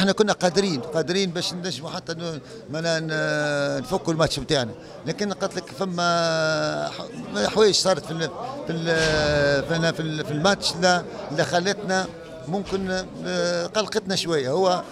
احنا كنا قادرين باش نجموا حتى نفكوا الماتش نتاعنا، لكن قلت لك فما حوايج صارت في الماتش اللي خلتنا ممكن قلقتنا شويه. هو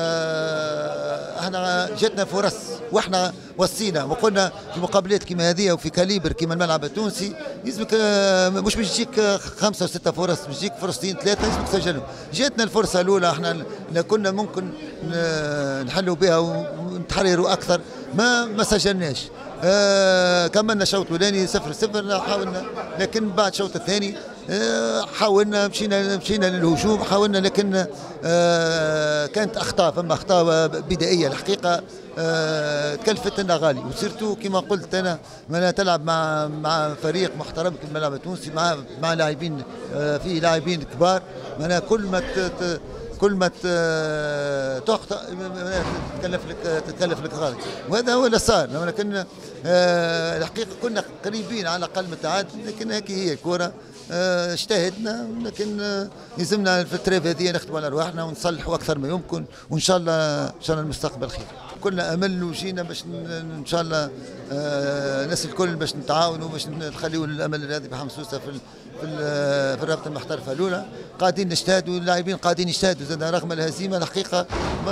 احنا جاتنا فرص واحنا وصينا وقلنا في مقابلات كما هذه وفي كاليبر كما الملعب التونسي يلزمك مش باش تجيك 5 و6 فرص، باش تجيك فرصتين 3 يلزمك تسجلهم. جاتنا الفرصه الاولى احنا كنا ممكن نحلوا بها ونتحرروا اكثر، ما سجلناش. كملنا شوط اولاني 0-0 حاولنا، لكن بعد الشوط الثاني حاولنا مشينا للهجوم، حاولنا لكن كانت فما اخطاء بدائيه الحقيقه تكلفت لنا غالي، وسيرتو كما قلت انا تلعب مع فريق محترم كما الملعب التونسي، مع لاعبين فيه لاعبين كبار. انا كل ما تخطئ تتكلف لك غالي، وهذا هو اللي صار. لكن الحقيقه كنا قريبين على الاقل من التعادل، لكن هيك هي الكره. اجتهدنا، لكن يلزمنا في التريف هذه نخدموا على ارواحنا ونصلحوا اكثر ما يمكن، وان شاء الله المستقبل خير. كنا امل وجينا باش ان شاء الله الناس الكل باش نتعاونوا باش نخليوا الامل هذه بحمسوسه في الرابطه المحترفه الاولى. قاعدين نجتهدوا، اللاعبين قاعدين يجتهدوا زاد رغم الهزيمه الحقيقه.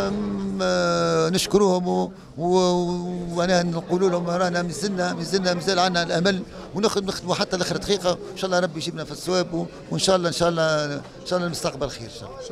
نشكروهم وانا نقول لهم رانا مازال عندنا الامل ونخدموا حتى لاخر دقيقه، وان شاء الله ربي يجيبنا في الصواب، وان شاء الله المستقبل خير ان شاء الله.